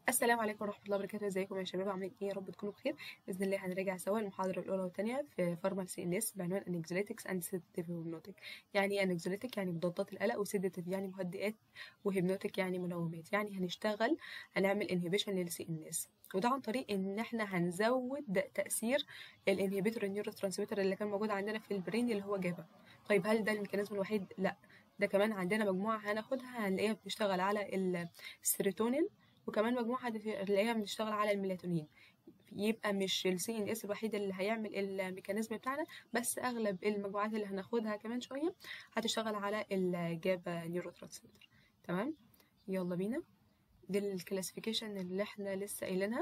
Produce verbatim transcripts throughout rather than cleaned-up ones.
السلام عليكم ورحمة الله وبركاته. ازيكم يا شباب؟ عاملين ايه؟ يا رب تكونوا بخير. بإذن الله هنراجع سوا المحاضرة الأولى والثانية في فارماسي ان اس بعنوان انكزوليتكس اند سيداتيف وهيبنوتيك. يعني ايه انكزوليتك؟ يعني مضادات القلق، وسيداتيف يعني مهدئات، وهيبنوتيك يعني منومات. يعني هنشتغل هنعمل انهبيشن للسي ان اس، وده عن طريق ان احنا هنزود تأثير الانهبيتور النيورو ترانسميتر اللي كان موجود عندنا في البرين اللي هو جابا. طيب هل ده الميكانيزم الوحيد؟ لا، ده كمان عندنا مجموعة هناخدها هنلاقيها بتشتغل على السيروتونين، وكمان مجموعة هنلاقيها بنشتغل على الميلاتونين. يبقى مش السي ان اس الوحيد اللي هيعمل الميكانيزم بتاعنا، بس اغلب المجموعات اللي هناخدها كمان شوية هتشتغل على الجابا نيورو ترانسميتر. تمام، يلا بينا. دي الكلاسيفيكيشن اللي احنا لسه قايلينها،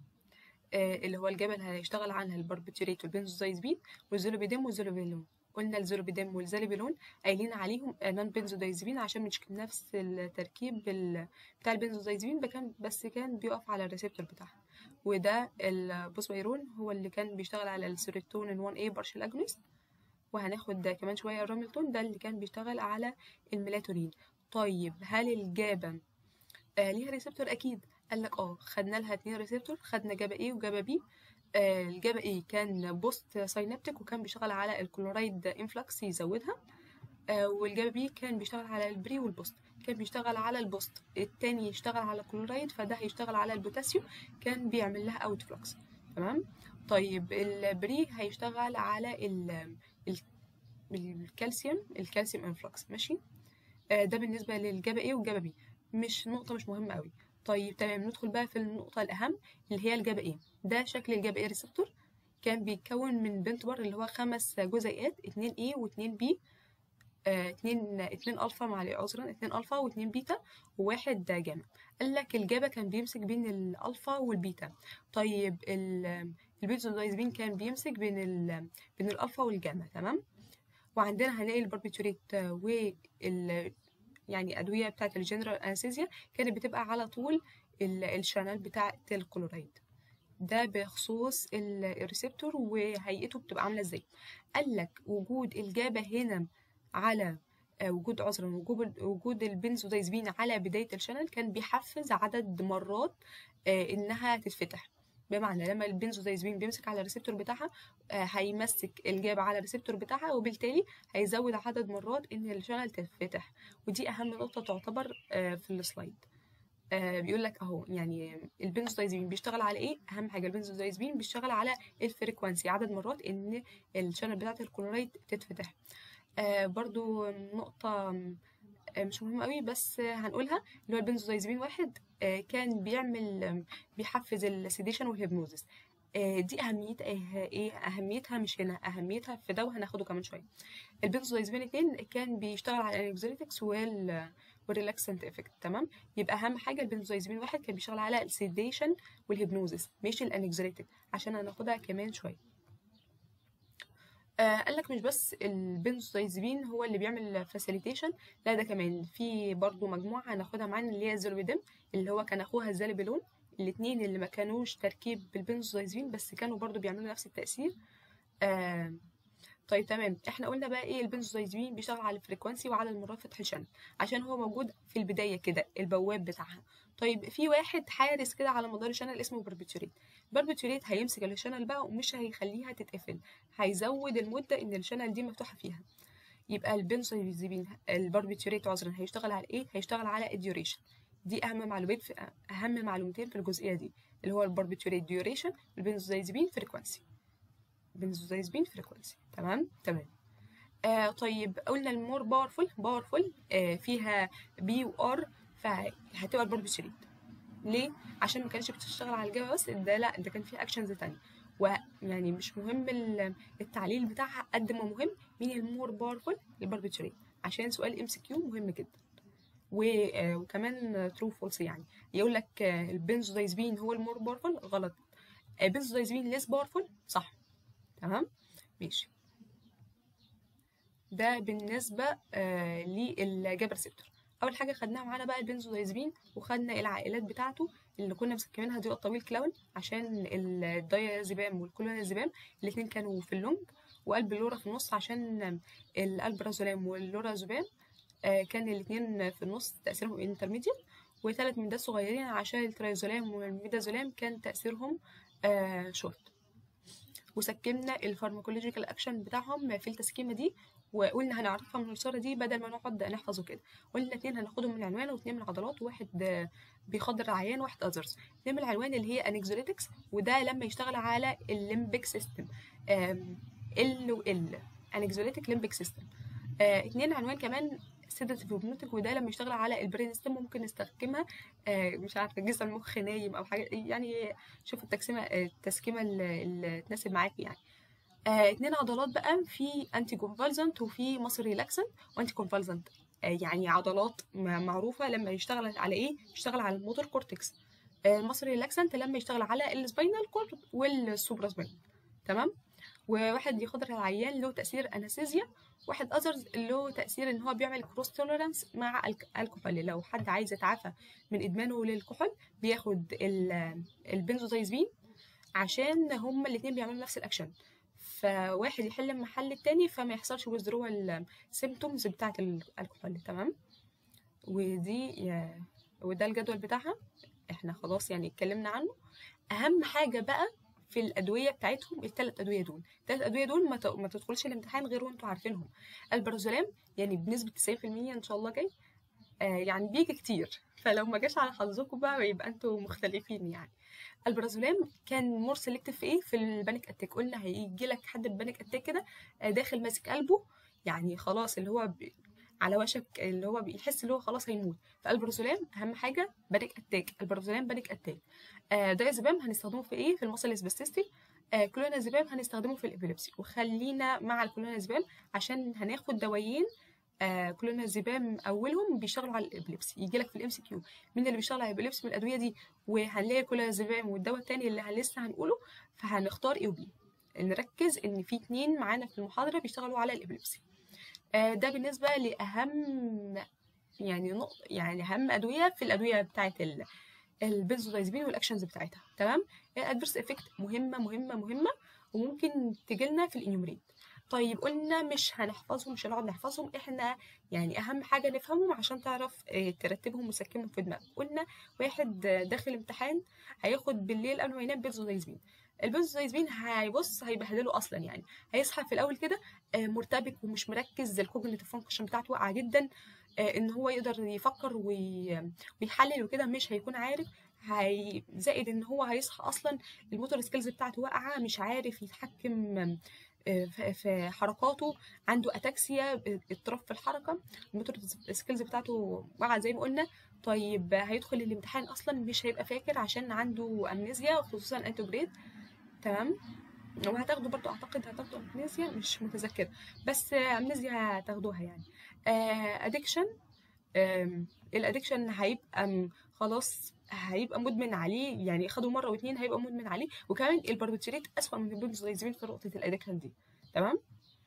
آه اللي هو الجبل هيشتغل عنها الباربيتوريت والبنزودايزبين والزولوبيديم والزولوبيلون. قلنا الزولوبيديم والزولوبيلون قايلين عليهم نون بنزودايزبين عشان مش نفس التركيب ال- بتاع البنزودايزبين، بكان بس كان بيقف على الريسبتور بتاعها. وده البوسبيرون هو اللي كان بيشتغل على السيروتونين واحد اي بارشل اجونست. وهناخد ده كمان شويه الراملتون، ده اللي كان بيشتغل على الميلاتونين. طيب هل الجابا آه ليها ريسبتور؟ اكيد. قال لك اه، خدنا لها اتنين ريسبتور، خدنا جابا ايه وجابا بي. آه الجابا ايه كان بوست ساينابتيك وكان بيشتغل على الكلورايد انفلكس يزودها، آه والجابا بي كان بيشتغل على البري والبوست. كان بيشتغل على البوست، التاني يشتغل على الكلورايد، فده هيشتغل على البوتاسيوم، كان بيعمل لها اوت فلكس. تمام. طيب البري هيشتغل على ال ال- الكالسيوم الكالسيوم انفلكس. ماشي. آه، ده بالنسبة للجابا ايه والجابا بي، مش نقطة مش مهمة قوي. طيب تمام، ندخل بقى في النقطة الأهم اللي هي الجابا ايه. ده شكل الجابا ايه ريسبتور، كان بيتكون من بنت بار اللي هو خمس جزيئات، اتنين ايه واتنين بي، آه، اتنين اتنين الفا، مع عذرا اتنين الفا واتنين بيتا وواحد جاما. قال لك الجابا كان بيمسك بين الالفا والبيتا. طيب ال- البيزودايزبين كان بيمسك بين ال بين الالفا والجاما. تمام. وعندنا هنلاقي الباربيتوريت وال يعني أدوية بتاعة الجنرال أنستيزيا كانت بتبقى على طول ال- الشانل بتاع الكلورايد. ده بخصوص ال- الريسبتور وهيئته بتبقى عاملة ازاي. قال لك وجود الجابا هنا على آه، وجود عذرا وجود وجود البنزودايزبين على بداية الشانل كان بيحفز عدد مرات آه، إنها تتفتح. بمعنى لما البنزودايزبين بيمسك على الريسبتور بتاعها، آه، هيمسك الجابا على الريسبتور بتاعها، وبالتالي هيزود عدد مرات إن الشانل تتفتح. ودي أهم نقطة تعتبر آه، في السلايد. آه بيقول لك اهو، يعني البنزودايزبين بيشتغل على ايه؟ اهم حاجه البنزودايزبين بيشتغل على الفريكوانسي، عدد مرات ان الشانل بتاعه الكلورايد تتفتح. آه برضو نقطه آه مش مهمه قوي بس آه هنقولها، اللي هو البنزودايزبين واحد آه كان بيعمل آم، بيحفز السيديشن والهيبنوزس. آه دي اهميتها ايه إيه اهميتها مش هنا، اهميتها في ده وهناخده كمان شويه. البنزودايزبين اتنين كان بيشتغل على الانكزيتكس وال والريلاكسنت افكت. تمام. يبقى اهم حاجه البنزودايزبين واحد كان بيشتغل على السيديشن والهيبنوزس، مش الانكزيتك، عشان هناخدها كمان شويه. آه قال لك مش بس البنزودايزبين هو اللي بيعمل فاسيليتيشن، لا ده كمان في برضو مجموعه هناخدها معانا اللي هي الزولبيدم، اللي هو كان اخوها الزالبيلون. الاثنين اللي ما كانوش تركيب بالبنزودايزبين بس كانوا برضو بيعملوا نفس التاثير. آه طيب تمام، احنا قلنا بقى ايه؟ البنزودايزبين بيشتغل على الفريكوانسي وعلى المرات فتح الشانل عشان هو موجود في البدايه كده، البواب بتاعها. طيب في واحد حارس كده على مدار الشانل اسمه باربيتوريت. باربيتوريت هيمسك الشانل بقى ومش هيخليها تتقفل، هيزود المده ان الشانل دي مفتوحه فيها. يبقى البنزودايزبين الباربيتوريت عذرا هيشتغل على ايه؟ هيشتغل على الديوريشن. دي اهم معلومات في اهم معلومتين في الجزئيه دي، اللي هو الباربيتوريت ديوريشن والبنزودايزبين فريكوانسي. بنزودايزبين فريكوانسي. تمام تمام. آه طيب قلنا المور باورفول باورفول آه فيها بي وار، فهتبقى الباربيتوريت. ليه؟ عشان ما كانتش بتشتغل على الجبهه بس، ده لا، ده كان فيها اكشنز تانية. ويعني مش مهم ال- التعليل بتاعها قد ما مهم مين المور باورفول، الباربيتوريت، عشان سؤال ام سي كيو مهم جدا. و- آه، وكمان ترو فولس، يعني يقول لك آه، البنزودايزبين هو المور باورفول، غلط. البنزودايزبين ليس باورفول، صح. تمام. ماشي. ده بالنسبة آه للجبر ريسبتور. أول حاجة خدناها معانا بقى البنزودايزبين، وخدنا العائلات بتاعته اللي كنا مسكنينها دي الطويل كلاون عشان الدايازيبام والكلونازيبام، الاتنين كانوا في اللونج، وقلب اللورا في النص عشان الالبرازولام واللورازولام آه كان الاتنين في النص تأثيرهم انترميديت. وثلاث مدات صغيرين عشان التريازولام والميدازولام كان تأثيرهم آه شورت. وسكمنا الفارماكولوجيكال اكشن بتاعهم في التسكيمه دي، وقلنا هنعرفها من الصوره دي بدل ما نقعد نحفظه كده. قلنا اتنين هناخدهم من العنوان واتنين من العضلات، وواحد بيخدر العيان وواحد اذرز. اتنين من العنوان اللي هي انكزوليتكس، وده لما يشتغل على الليمبيك سيستم ال و ال انكزوليتك ليمبيك سيستم. اتنين عنوان كمان سيداتيف هيبنوتيك، وده لما يشتغل على البرين ستيم ممكن نستخدمها آه مش عارفه جسم المخ نايم او حاجه يعني. شوف التقسيمه التسكيمه اللي تناسب معاكي يعني. آه اتنين عضلات بقى، في انتي كونفالزنت وفي ماسل ريلاكسنت. وانتي كونفالزنت آه يعني عضلات معروفه لما يشتغل على ايه، يشتغل على الموتور كورتكس. آه الماسل ريلاكسنت لما يشتغل على السباينال كورد والسوبرا سباينال. تمام. وواحد يخدر العيان له تأثير أنستيزيا، واحد أذرز له تأثير إن هو بيعمل كروس توليرانس مع الكحول. لو حد عايز يتعافى من إدمانه للكحول بياخد البنزودايزبين عشان هما الاتنين بيعملوا نفس الأكشن، فواحد يحل محل التاني فما يحصلش withdrawal symptoms بتاعة الكحول. تمام. ودي وده الجدول بتاعها، احنا خلاص يعني اتكلمنا عنه. أهم حاجة بقى في الادويه بتاعتهم الثلاث ادويه دول، الثلاث ادويه دول ما, ما تدخلش الامتحان غير وانتوا عارفينهم. البرازولام يعني بنسبه تسعين في المية ان شاء الله جاي، آه يعني بيجي كتير، فلو ما جاش على حظكم بقى يبقى انتوا مختلفين يعني. البرازولام كان مور سيلكتيف في ايه، في البانيك اتاك. قلنا هيجي لك حد ببانيك اتاك كده آه داخل ماسك قلبه، يعني خلاص اللي هو بي على وشك اللي هو بيحس اللي هو خلاص هيموت. فالبرازولام اهم حاجه بانيك اتاك، البرازولام بانيك اتاك. آه دايازيبام هنستخدمه في ايه، في المصل سباستيستي. آه كلونازيبام هنستخدمه في الابيليبسي. وخلينا مع الكلونازيبام عشان هناخد دوايين آه كلونازيبام اولهم بيشتغلوا على الابيليبسي. يجي لك في الام سي كيو مين اللي بيشتغل على الابيليبسي من الادويه دي، وهنلاقي كلونازيبام والدواء الثاني اللي لسه هنقوله، فهنختار ايه وبي. نركز ان في اتنين معانا في المحاضره بيشتغلوا على الابيليبسي. آه ده بالنسبه لاهم يعني نقطه، يعني اهم ادويه في الادويه بتاعه البنزودايزبين والاكشنز بتاعتها. تمام. الادفيرس افكت مهمه مهمه مهمه وممكن تجي لنا في الانيومريت. طيب قلنا مش هنحفظهم، مش هنقعد نحفظهم، احنا يعني اهم حاجه نفهمهم عشان تعرف ترتبهم وتسكمهم في دماغك. قلنا واحد داخل امتحان هياخد بالليل قبل ما ينام بنزودايزبين. البنزودايزبين هيبص هيبهدله اصلا، يعني هيصحى في الاول كده مرتبك ومش مركز، الكوجنيتيف فانكشن بتاعته واقعه جدا، ان هو يقدر يفكر ويحلل وكده مش هيكون عارف. هي زائد ان هو هيصحى اصلا الموتور سكيلز بتاعته واقعه، مش عارف يتحكم في حركاته، عنده اتاكسيا اضطراب في الحركه، الموتور سكيلز بتاعته واقعه زي ما قلنا. طيب هيدخل الامتحان اصلا مش هيبقى فاكر عشان عنده امنيزيا، خصوصا انتوجريد. تمام. وهتاخدوا برضو اعتقد هتاخدوا امنيزيا مش متذكره، بس امنيزيا هتاخدوها يعني. ادكشن، الادكشن هيبقى خلاص هيبقى مدمن عليه، يعني خدوا مره واتنين هيبقى مدمن عليه. وكمان الباربيتوريت اسوأ من البنزودايزبين في نقطه الادكشن دي. تمام.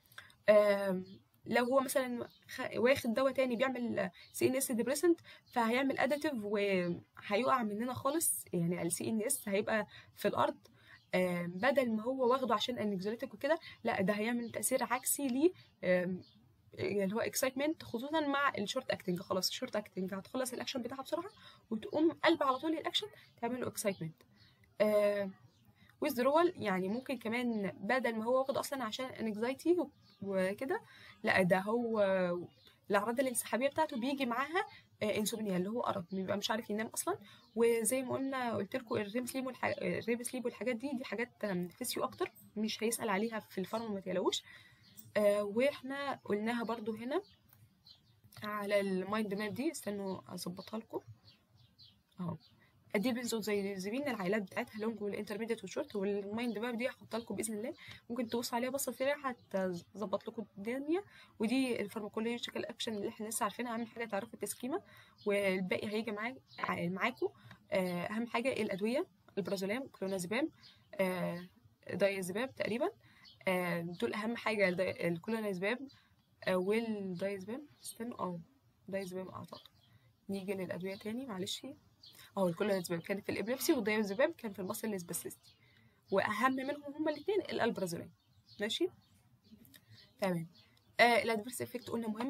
لو هو مثلا واخد دواء تاني بيعمل سي ان اس ديبريسنت فهيعمل اديتيف وهيقع مننا خالص، يعني السي ان اس هيبقى في الارض بدل ما هو واخده عشان انكزوليتيك وكده، لا ده هيعمل تاثير عكسي ليه اللي هو اكسايتمنت، خصوصا مع الشورت اكتنج. خلاص الشورت اكتنج هتخلص الاكشن بتاعها بسرعه وتقوم قلب على طول الاكشن تعمل له اكسايتمنت. آه ويزدرول يعني ممكن كمان بدل ما هو واخد اصلا عشان انكزايتي وكده، لا ده هو الاعراض الانسحابيه بتاعته بيجي معاها آه انسومنيا اللي هو ارق، بيبقى مش عارف ينام اصلا. وزي ما قلنا قلت لكم الريم سليب والحاج... الريم سليب والحاجات دي دي حاجات فيسيو اكتر، مش هيسال عليها في الفارما ما تقلقوش. آه واحنا قلناها برضو هنا على المايند ماب دي، استنوا اظبطها لكم اهو. دي البنزودايزبين العائلات بتاعتها لونج والانترميديت والشورت، والمايند ماب دي هحطها لكم باذن الله، ممكن تبصوا عليها بصه سريعه هتظبط لكم الدنيا. ودي الفارماكولوجيكال اكشن اللي احنا لسه عارفينها، اهم حاجه تعرفوا التسكيمه والباقي هيجي معاك معاكم. اهم حاجه الادويه البرازولام كلونازيبام آه دايازيبام تقريبا، آه دول اهم حاجه. الكلونازيبام آه والدايازيبام استنوا اه دايازيبام اعتقد. نيجي للادويه تاني معلش اه الكلونازيبام كان في الابليبسي والدايازيبام كان في المصل سباستيستي، واهم منهم هما الاثنين الالبرازولام. ماشي تمام. آه الادفيرس افكت قلنا مهمه،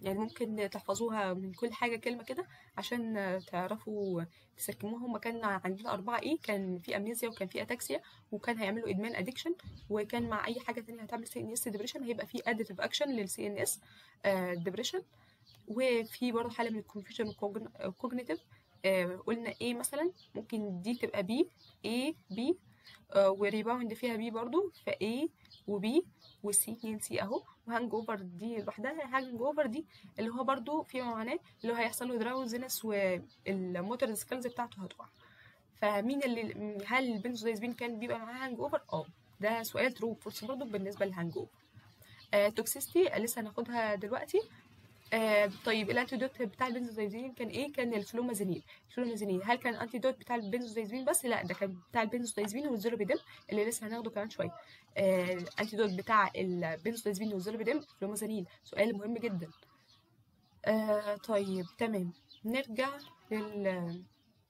يعني ممكن تحفظوها من كل حاجة كلمة كده عشان تعرفوا تسكموها. هما كان عندنا أربعة إيه، كان في أمنيزيا وكان في أتاكسيا وكان هيعملوا إدمان أدكشن، وكان مع أي حاجة تانية هتعمل سي إن إس ديبريشن هيبقى في أديتيف أكشن للسي إن إس ديبريشن. وفي برضه حالة من الكونفيوجن والكوجنيتيف. قلنا إيه مثلا ممكن دي تبقى بي A B وريباوند فيها بي برضو، ف A و B و C اتنين سي اهو. وهانج اوفر دي لوحدها، هانج اوفر دي اللي هو برضو فيما معناه اللي هو هيحصل له دراوزنس والموتور سكيلز بتاعته هتقع. فمين اللي هل البنزودايزبين كان بيبقى معاه هانج اوفر؟ اه ده سؤال ترو فورس برضو بالنسبه للهانج اوفر. آه توكسيستي لسه هناخدها دلوقتي. آه طيب الانتيدوت بتاع البنزودايزبين كان ايه؟ كان الفلومازينين. الفلومازينين هل كان الانتيدوت بتاع البنزودايزبين بس؟ لا، ده كان بتاع البنزودايزبين والزولوبيدم اللي لسه هناخده كمان شويه. آه الانتيدوت بتاع البنزودايزبين والزولوبيدم فلومازينين، سؤال مهم جدا. آه طيب تمام، نرجع لل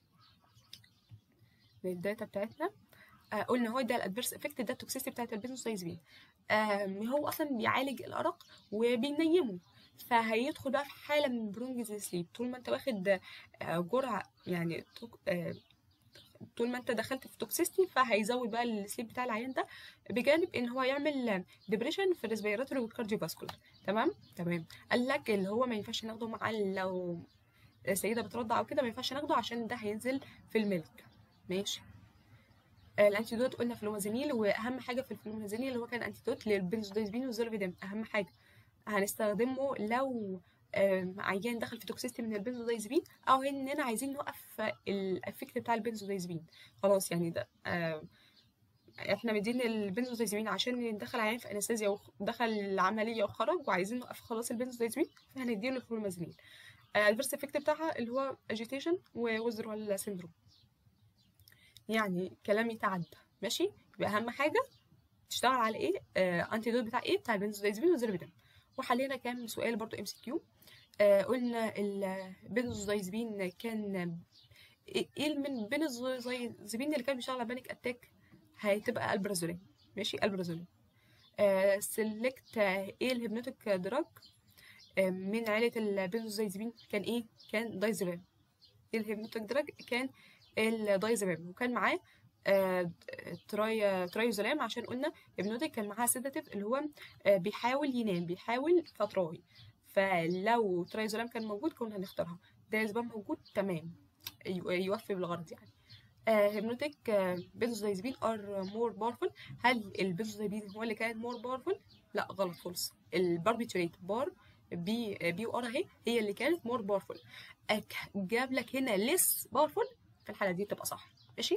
للداتا بتاعتنا. آه قلنا هو ده الادفيرس افكت، ده التوكسيستي بتاعت البنزودايزبين. آه هو اصلا بيعالج الارق وبينيمه، فهيدخل بقى في حاله من برونجز سليب. طول ما انت واخد آه جرعه يعني آه طول ما انت دخلت في توكسيستي فهيزود بقى السليب بتاع العيان ده، بجانب ان هو يعمل ديبريشن في الريسبيراتوري والكارديو فاسكولار. تمام تمام. قال لك اللي هو ما ينفعش ناخده مع لو سيده بترضع او كده، ما ينفعش ناخده عشان ده هينزل في الملك. ماشي. الانتيدوت قلنا فلومازينيل، واهم حاجه في الفلومازينيل اللي هو كان انتيدوت للبنزودايزبين والزولفيدم. اهم حاجه هنستخدمه لو عيان دخل في توكسيستي من البنزودايزبين، او اننا عايزين نوقف الافكت بتاع البنزودايزبين. خلاص يعني ده احنا مدين البنزودايزبين عشان ندخل عيان في انستيزيا ودخل العمليه وخرج وعايزين نوقف خلاص البنزودايزبين، فهنديله الفلومازينيل. الفيرست افكت بتاعها اللي هو اجيتيشن ووزرول سيندروم. يعني كلام يتعدى. ماشي. يبقى اهم حاجه تشتغل على ايه؟ آه انتي دوت بتاع ايه؟ بتاع البنزودايزبين والزولفيدم. وحلينا كام سؤال برضو ام سي كيو. آه قلنا البنزودايزبين كان ايه من البنزودايزبين اللي كان بيشتغل على بانيك اتاك؟ هتبقى البرازولين. ماشي، البرازولين. آه سيلكت ايه الهيبنوتيك دراج آه من عيله البنزودايزبين؟ كان ايه؟ كان دايزابام. ايه الهيبنوتيك دراج؟ كان الدايزابام، وكان معاه آه تراي ترايوزولام، عشان قلنا هيبنوتيك كان معاه سيداتيف اللي هو آه بيحاول ينام، بيحاول فتراوي. فلو ترايوزولام كان موجود كنا هنختارها. دايزابام موجود تمام، يوفي بالغرض يعني. هيبنوتيك بنزودايزبين ار مور باورفول. هل البنزودايزبين هو اللي كان مور باورفول؟ لا غلط خالص. الباربيتوريت بار بي بي وار اهي هي اللي كانت مور باورفول. جاب لك هنا ليس باورفول، في الحاله دي تبقى صح. ماشي.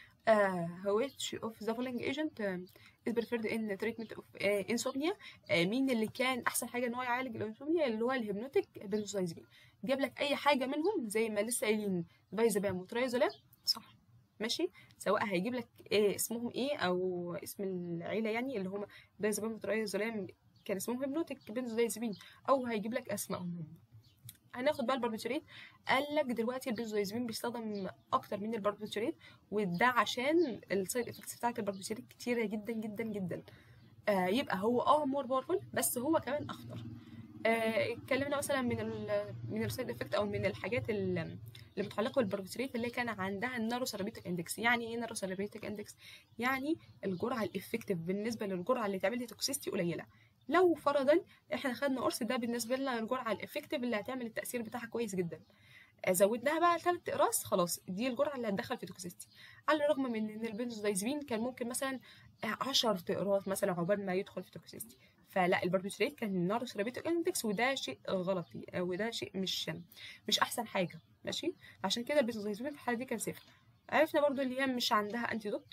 which of the following agent is preferred in treatment of insomnia. مين اللي كان احسن حاجه ان هو يعالج الانسومنيا؟ اللي هو الهيبنوتيك بنزودايزبين. جاب لك اي حاجه منهم زي ما لسه قايلين دايزابام وترايزولام صح. ماشي. سواء هيجيب لك إيه اسمهم ايه او اسم العيله يعني اللي هم دايزابام وترايزولام كان اسمهم هيبنوتيك بنزودايزبين، او هيجيب لك اسمائهم هم. هناخد بقى الباربيتوريت. قال لك دلوقتي البنزودايزبين بيستخدم اكتر من الباربيتوريت، وده عشان السايد افكتس بتاعت الباربيتوريت كتيره جدا جدا جدا. آه يبقى هو اه مور باورفول، بس هو كمان اخطر. آه اتكلمنا مثلا من ال من السايد افكت او من الحاجات اللي متعلقه بالباربيتوريت اللي كان عندها النارو ثيرابيوتيك اندكس. يعني ايه نارو ثيرابيوتيك اندكس؟ يعني الجرعه الافكتيف بالنسبه للجرعه اللي تعمل لي توكسيستي قليله. لو فرضا احنا خدنا قرص، ده بالنسبه لنا الجرعه الافكتيف اللي هتعمل التاثير بتاعها كويس جدا. زودناها بقى ثلاث اقراص، خلاص دي الجرعه اللي هتدخل في توكسيستي. على الرغم من ان البنزودايزبين كان ممكن مثلا عشر اقراص مثلا عقبال ما يدخل في توكسيستي. فلا الباربيتوريت كان نارو ثيرابيوتيك اندكس، وده شيء غلط، وده شيء مش مش احسن حاجه. ماشي. عشان كده البنزودايزبين في الحاله دي كان صفر. عرفنا برضو اللي هي مش عندها انتيدوت،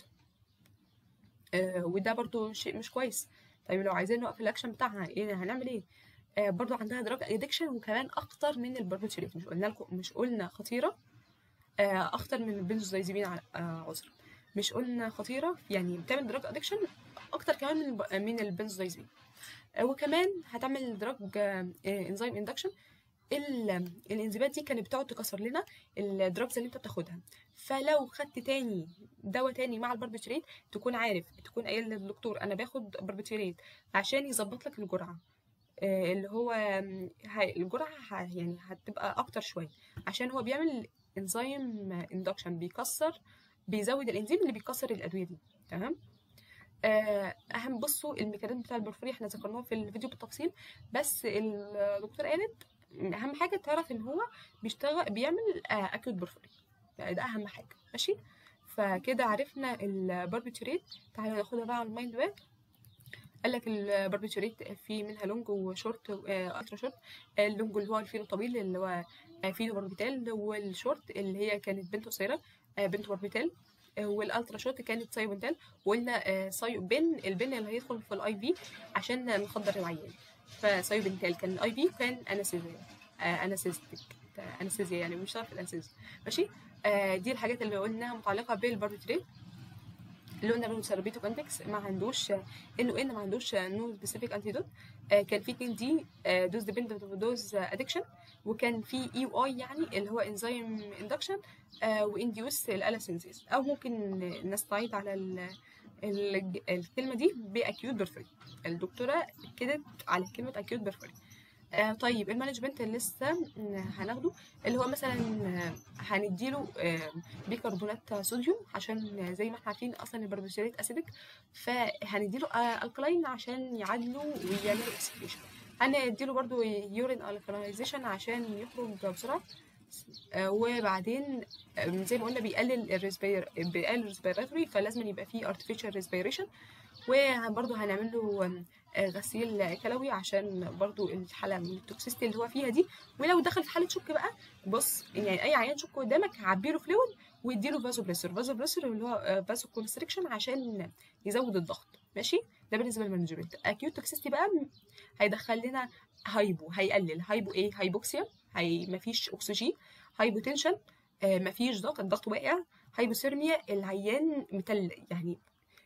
آه وده برضو شيء مش كويس. طيب لو عايزين نوقف الاكشن بتاعها ايه هنعمل ايه؟ آه برضو عندها دراج ادكشن وكمان اخطر من الباربيتوريت. مش قلنا لكم مش قلنا خطيره؟ آه اخطر من البنزودايزبين على آه عذر مش قلنا خطيره، يعني بتعمل دراج ادكشن اكتر كمان من من البنزودايزبين. آه وكمان هتعمل دراج آه انزيم اندكشن. الانزيمات دي كانت بتقعد تكسر لنا الدراجز اللي انت بتاخدها. فلو خدت تاني دواء تاني مع الباربيتوريت تكون عارف، تكون قايل للدكتور انا باخد باربيتوريت عشان يظبط لك الجرعه. آه، اللي هو آم، هي- الجرعة ه- يعني هتبقى أكتر شوية، عشان هو بيعمل انزيم اندكشن، بيكسر بيزود الانزيم اللي بيكسر الأدوية دي. تمام. آه، أهم بصوا الميكانيزم بتاع البورفرين احنا ذكرناه في الفيديو بالتفصيل، بس الدكتور قالت أهم حاجة تعرف إن هو بيشتغل بيعمل أكيوت بورفرين، ده أهم حاجة. ماشي. فكده عرفنا الباربيتوريت. تعالوا ناخدها بقى على المايند ماب. قال لك الباربيتوريت في منها لونج وشورت والترا شورت. اللونج اللي هو الفينو الطويل اللي هو آه، فينو باربيتال، والشورت اللي هي كانت بنت قصيره آه، بنت باربيتال، آه، والالترا شورت كانت سايبنتال. وقلنا آه، سايو بن البن اللي هيدخل في الاي في عشان نخدر العيان. فسايبنتال كان الاي في كان انستيزيا انستيزيك انستيزيا يعني مش عارف الانستيزيا. ماشي. آه، دي الحاجات اللي قلناها متعلقه بالباربيتوريت. اللي قلنا له سيرابيتو كونتكس ما عندوش انه ان ما عندوش نو سبيسيفيك انتيدوت. كان في اتنين دي دوز ديبندنت ودوز ادكشن، وكان في اي او اي يعني اللي هو انزيم اندكشن وانديوس الالاسينسيس، او ممكن نستعيد على ال ال الكلمه دي باكيوت بيرفوري. الدكتوره اكدت على كلمه اكيوت بيرفوري. آه طيب المانجمنت اللي لسه هناخده اللي هو مثلا آه، هنديله آه، بيكربونات صوديوم، عشان زي ما احنا عارفين اصلا البربيتوريت اسيدك، فهنديله آه الكلاين عشان يعادلوا ويعملوا اكسكريشن. هنديله برضو يورين الكلايزيشن عشان يخرج بسرعه. آه وبعدين آه، زي ما قلنا بيقلل الريسبير بيقلل الريسبيراتوري، فلازم يبقى فيه artificial respiration. وبرضه هنعمل له غسيل كلوي عشان برضه الحاله من التوكسيستي اللي هو فيها دي. ولو دخل في حاله شك بقى، بص يعني اي عيان شك قدامك عبي له فلويد واديله فازو بريسر فازو بريسر اللي هو فازو كونستريكشن عشان يزود الضغط. ماشي. ده بالنسبه للمانجمنت. اكيوت توكسيستي بقى هيدخل لنا هايبو، هيقلل هايبو ايه هايبوكسيا، هي مفيش اكسجين. هايبوتنشن آه مفيش ضغط، الضغط واقع. هايبوثيرميا العيان متل يعني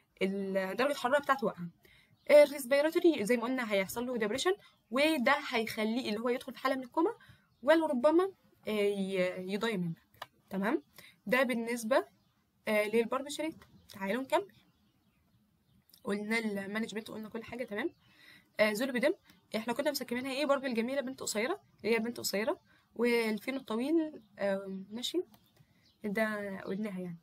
درجه الحراره بتاعته واقعه. الريسبيراتوري زي ما قلنا هيحصل له ديبريشن، وده هيخليه اللي هو يدخل في حاله من الكوما، ولربما آه، ي- يضيع منك. تمام. ده بالنسبه آه، للباربيتوريت. تعالوا نكمل. قلنا المانجمنت، قلنا كل حاجه تمام. آه، زولبيدم احنا كنا مسكنينها ايه؟ باربي الجميله بنت قصيره، اللي هي بنت قصيره، والفينو الطويل آه، ماشي. ده قلناها يعني.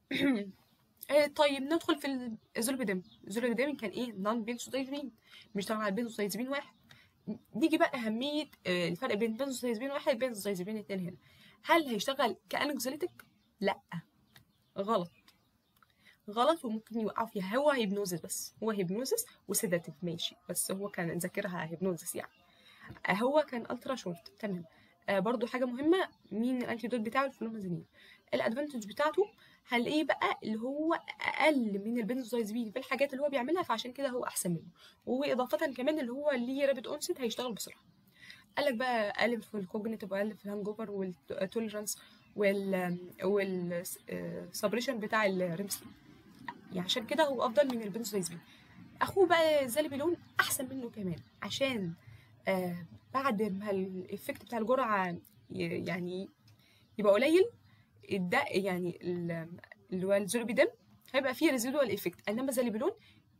آه، طيب ندخل في الزولبيدم. الزولبيدم كان ايه؟ نون بنزودايزبين، بيشتغل على البنزودايزبين واحد. نيجي بقى اهميه آه، الفرق بين بنزودايزبين واحد وبنزودايزبين اتنين هنا. هل هيشتغل كانكزوليتك؟ لا، غلط غلط، وممكن يوقعوا فيها. هو هيبنوزس بس، هو هيبنوزس وسيداتيف ماشي، بس هو كان ذاكرها هيبنوزس يعني. آه، هو كان الترا شورت. تمام. آه برضو حاجه مهمه، مين الانتيدوت بتاعه؟ الفلومازينين. الادفانتج بتاعته هنلاقيه بقى اللي هو اقل من البنزودايزبين في الحاجات اللي هو بيعملها، فعشان كده هو احسن منه. واضافه كمان اللي هو ليه رابيد اونست، هيشتغل بسرعه. قال لك بقى اقل في الكوجنيتيف واقل في الهانج اوفر والتوليرانس وال والسبريشن بتاع الريم سليب، يعني عشان كده هو افضل من البنزودايزبين. اخوه بقى زالبيلون احسن منه كمان، عشان آه بعد ما الايفكت بتاع الجرعه ي- يعني يبقى قليل، ده يعني ال- اللي هو الزولبيدم هيبقى فيه ريزيدوال ايفكت، انما زالبيلون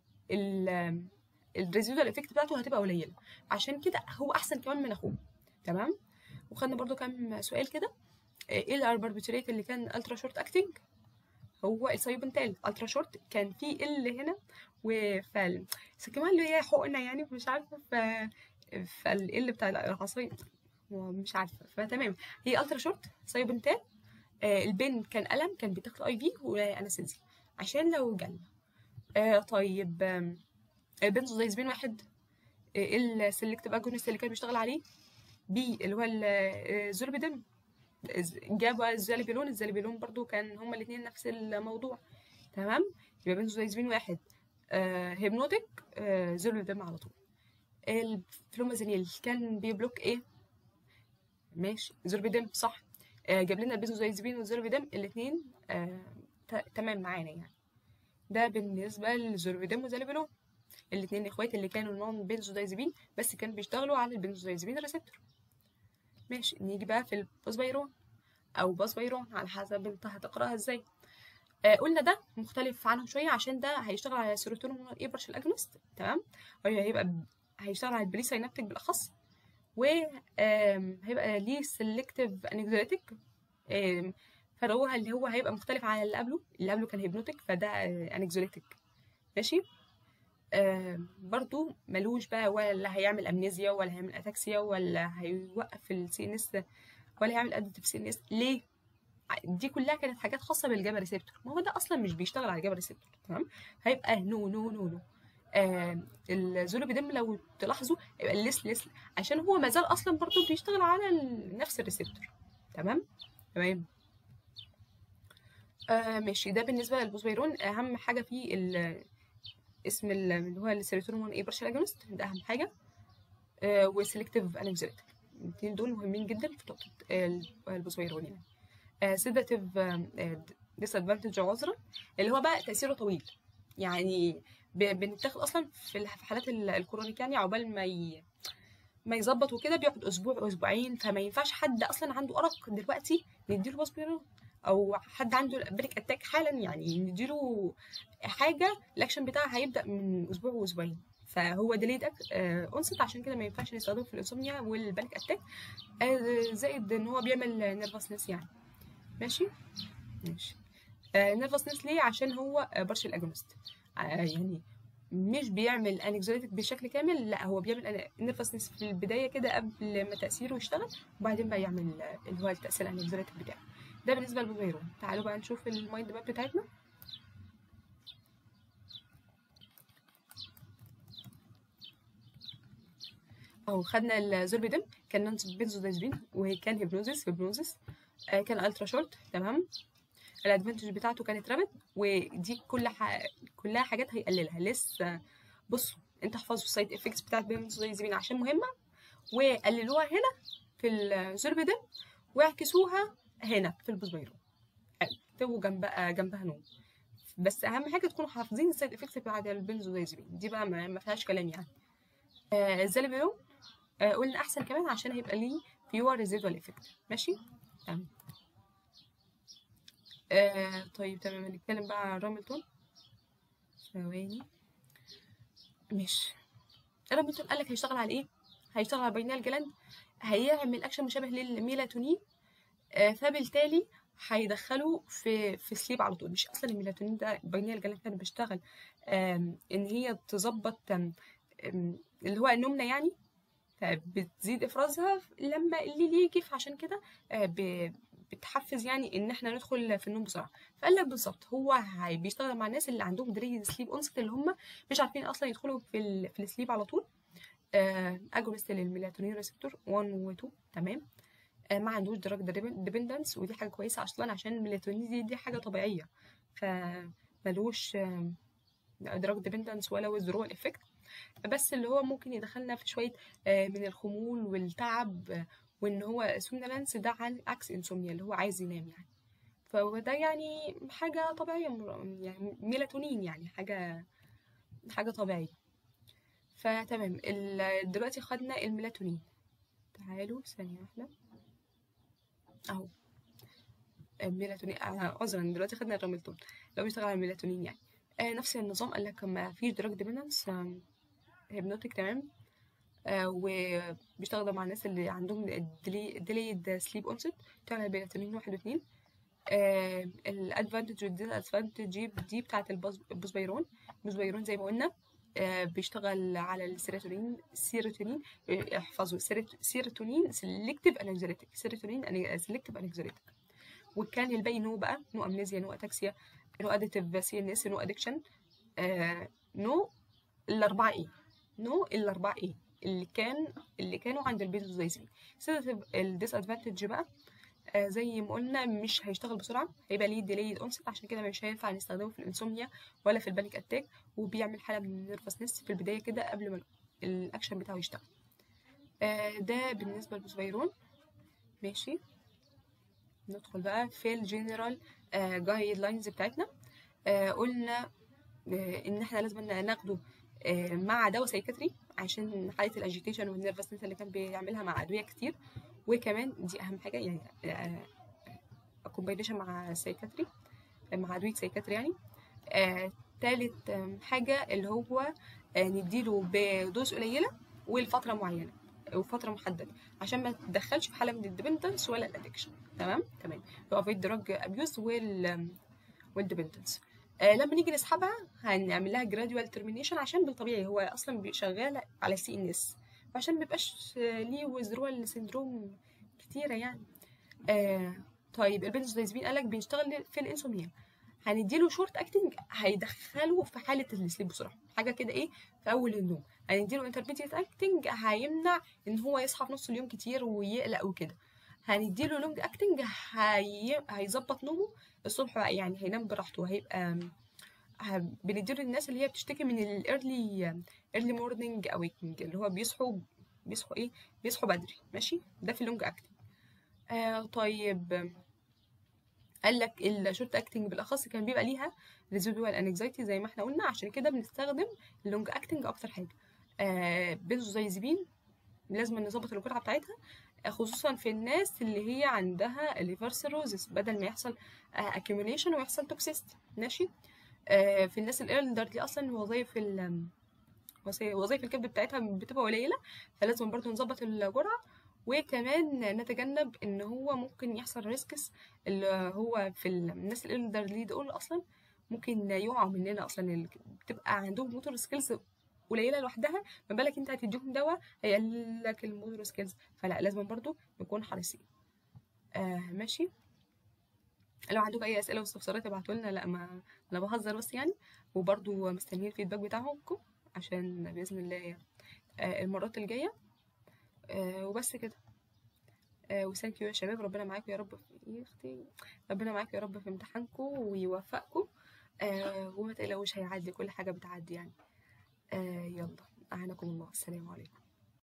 الريزيدوال ايفكت بتاعته هتبقى قليله، عشان كده هو احسن كمان من اخوه. تمام. وخدنا برضو كام سؤال كده. آه، ايه الاربربيتوريت اللي كان الترا شورت اكتنج؟ هو السايبنتال. الترا شورت كان في ال هنا وفال، بس كمان اللي هي حقنه يعني مش عارفه ف فال بتاع العصايه مش عارفه. فتمام، هي الترا شورت سايبنتال. آه البن كان قلم، كان بتاخد اي في وانستيزيا عشان لو جالنا. آه طيب آم، البنزودايزبين واحد. آه السلكتيف اجونست اللي كان بيشتغل عليه بي اللي هو الزوربيدم. جاب الزالبيلون. الزالبيلون برضو كان هما الاثنين نفس الموضوع. تمام. يبقى بنزودايزبين واحد آه هيبنوتيك آه زولبيدم على طول. الفلومازينيل كان بيبلوك ايه؟ ماشي، زولبيدم صح. آه جاب لنا البنزودايزبين والزولبيدم الاثنين آه تمام معانا يعني. ده بالنسبه للزولبيدم وزالبيلون، الاثنين اخوات اللي كانوا نون بنزودايزبين، بس كانوا بيشتغلوا على البنزودايزبين ريسبتور. ماشي. نيجي بقى في البوسبايرون او باسبايرون على حسب انت هتقراها ازاي. آه قلنا ده مختلف عنهم شويه، عشان ده هيشتغل على سيروتونين ايه بارشل اجونست. تمام. هيبقى هيشتغل على البري ساينابتيك بالاخص، وهيبقى ليه سيلكتيف انكزوليتيك، فهو اللي هو هيبقى مختلف عن اللي قبله. اللي قبله كان هيبنوتيك، فده انكزوليتيك. ماشي. آه برضو ملوش بقى ولا هيعمل امنيزيا ولا هيعمل اتاكسيا ولا هيوقف السي ان اس ولا هيعمل اديتيف سي ان اس. ليه؟ دي كلها كانت حاجات خاصه بالجابا ريسبتور، ما هو ده اصلا مش بيشتغل على الجابا ريسبتور. تمام. هيبقى نو نو نو نو. آه الزولوبيدم لو تلاحظوا يبقى الليس ليس، عشان هو ما زال اصلا برضو بيشتغل على نفس الريسبتور. تمام تمام. آه ماشي. ده بالنسبه للبوسبيرون. اهم حاجه فيه اسم اللي هو السيروتونين واحد اي بارشال اجونست، ده اهم حاجه. آه وسيلكتيف انكزيليتيك، الاثنين دول مهمين جدا في نقطه البوسبيرون يعني. آه سيداتيف ديس ادفانتج عذرا، اللي هو بقى تاثيره طويل، يعني بنتاخد اصلا في حالات الكرونيك، يعني عقبال ما ي... ما يظبط وكده بيقعد اسبوع اسبوعين، فما ينفعش حد اصلا عنده ارق دلوقتي نديله بوسبيرون، او حد عنده بانيك اتاك حالا يعني نديله حاجه الاكشن بتاعها هيبدا من اسبوع واسبوعين، فهو ديليد اونست، عشان كده ما ينفعش نستخدمه في الانسومنيا والبانيك اتاك. آه زائد ان هو بيعمل نيرفسنس يعني. ماشي ماشي. آه نيرفسنس ليه؟ عشان هو بارشل اجونست، آه يعني مش بيعمل انكزوليتيك بشكل كامل، لا هو بيعمل نيرفسنس في البدايه كده قبل ما تاثيره يشتغل، وبعدين بقى يعمل اللي هو التاثير الانكزوليتيك بتاعه. ده بالنسبه للبوسبيرون. تعالوا بقى نشوف المايند ماب بتاعتنا. اهو خدنا الزوربيدم، كان نون بنزودازبين، وكان هيبنوزيس هيبنوزيس آه كان الترا شورت. تمام. الادفانتج بتاعته كانت رابد، ودي كل ح... كلها حاجات هيقللها لسه. بصوا انتوا احفظوا السايد افكتس بتاعت بنزودازبين عشان مهمه، وقللوها هنا في الزوربيدم واعكسوها هنا في البوسبيرون. اكتبوا جنبها جنبها نوم، بس اهم حاجه تكونوا حافظين السايد افكتس بتاعت البنزودازبين دي بقى ما فيهاش كلام يعني. آه الزالبيوم آه قلنا احسن كمان عشان هيبقى ليه فيور ريزيدوال افكت. ماشي تمام. آه طيب تمام. هنتكلم بقى عن راملتون. ثواني. ماشي. راملتون قال لك هيشتغل على ايه؟ هيشتغل على البينال جلاند، هيعمل اكشن مشابه للميلاتونين، آه فبالتالي هيدخله في في سليب على طول. مش اصلا الميلاتونين ده البينال جلاند كانت بتشتغل ان هي تظبط اللي هو النومنا يعني، بتزيد افرازها لما الليل يجي، فعشان كده بتحفز يعني ان احنا ندخل في النوم بسرعه. فقال لك بالظبط هو بيشتغل مع الناس اللي عندهم ديلي سليب اونست، اللي هم مش عارفين اصلا يدخلوا في ال في السليب على طول. آه اجونست للميلاتونين ريسبتور واحد و اتنين. تمام. آه ما عندوش دراج ديبندنس، ودي حاجه كويسه اصلا عشان الميلاتونين دي, دي حاجه طبيعيه، فملوش آه دراج ديبندنس ولا ويزرول افكت، بس اللي هو ممكن يدخلنا في شويه آه من الخمول والتعب، آه وان هو سومنالانس ده عن عكس انسومنيا اللي هو عايز ينام يعني. فده يعني حاجه طبيعيه، يعني ميلاتونين يعني حاجه حاجه طبيعيه. فتمام. دلوقتي خدنا الميلاتونين. تعالوا ثانيه واحده اهو الميلاتونين. عذرا آه دلوقتي خدنا الراملتون لو بيشتغل على الميلاتونين يعني. آه نفس النظام، قال لك ما فيش دراج ديبندنس، آه هيبنوتيك. تمام. آه وبيشتغل مع الناس اللي عندهم ديليد سليب اونست، بتاع الميلاتونين واحد واثنين. آه الادفانتج والديسادفانتج دي بتاعه البوسبيرون. البوسبيرون زي ما قلنا آه بيشتغل على السيروتونين. السيروتونين احفظوا سيروتونين سيلكتيف انكزوليتيك، سيروتونين سيلكتيف انكزوليتيك. وكان الباقي نو بقى نو امنيزيا، نو اتاكسيا، نو اديتيف سي ان اس، نو ادكشن، آه نو الاربعه ايه نو الاربعه ايه اللي كان اللي كانوا عند البيزوزايزين. سيداتيف الديس ادفانتج بقى آه زي ما قلنا مش هيشتغل بسرعه، هيبقى ليه ديليد اونست، عشان كده مش هينفع نستخدمه في الانسومنيا ولا في البانيك اتاك، وبيعمل حاله من النيرفسنس في البدايه كده قبل ما الاكشن بتاعه يشتغل. آه ده بالنسبه للبوسبيرون. ماشي. ندخل بقى في الجنرال جايد لاينز بتاعتنا. آه قلنا آه ان احنا لازم ناخده آه مع دواء سايكاتري عشان حاله الاجيتيشن والنيرفسنس اللي كان بيعملها مع ادويه كتير، وكمان دي اهم حاجه يعني كومباينيشن مع سايكاتري مع ادويه سايكاتري يعني. آه تالت آه حاجه اللي هو آه نديله بدوز قليله ولفتره معينه وفتره محدده عشان ما تدخلش في حاله من الديبندنس ولا الادكشن. تمام تمام. تو افويد دراج ابيوز وال والديبندنس. آه لما نيجي نسحبها هنعمل لها جراديوال ترمينيشن عشان بالطبيعي هو اصلا شغال على سي ان اس، عشان ما يبقاش ليه ويزرول سيندروم كتيره يعني. آه طيب البنزودايزبين قالك بيشتغل في الانسوميا، هنديله شورت اكتنج هيدخله في حاله السليب بسرعه، حاجه كده ايه في اول النوم. هنديله انترميديت اكتنج هيمنع ان هو يصحى في نص اليوم كتير ويقلق وكده. هنديله لونج اكتنج هي... هيظبط نومه الصبح بقى، يعني هينام براحته وهيبقى ه- بنديله الناس اللي هي بتشتكي من الايرلي ايرلي مورنينج اويكنج، اللي هو بيصحوا بيصحوا ايه بيصحوا بدري. ماشي، ده في اللونج اكتنج. آه طيب قال لك الشورت اكتنج بالاخص كان بيبقى ليها ريزيدوال انكزايتي زي ما احنا قلنا، عشان كده بنستخدم اللونج اكتنج اكتر حاجه. آه بنزودايزيبين لازم نظبط الجرعه بتاعتها، آه، خصوصا في الناس اللي هي عندها الليفر سيروزس، بدل ما يحصل اكيوميليشن ويحصل توكسيستي. ماشي. آه في الناس الالدرلي اصلا وظائف ال وظائف الكبد بتاعتها بتبقى قليله، فلازم برضو نظبط الجرعه. وكمان نتجنب ان هو ممكن يحصل ريسكس، اللي هو في الناس الالدرلي دول اصلا ممكن يقعوا مننا اصلا، اللي بتبقى عندهم موتور سكيلز قليله لوحدها، ما بالك انت هتديهم دواء هيقلل لك الموتور سكيلز، فلا لازم برضو نكون حريصين. آه ماشي. لو عندكم اي اسئله واستفسارات ابعتوا لنا. لا ما انا بهزر بس يعني، وبرضو مستنيين الفيدباك بتاعكم عشان باذن الله آه المرات الجايه. آه وبس كده. آه وثانك يو يا شباب، ربنا معاكم يا رب في يا اختي، ربنا معاكم يا رب في امتحانكم ويوفقكم. آه وما تقلقوش هيعدي، كل حاجه بتعدي يعني. آه يلا، اعانكم الله، السلام عليكم.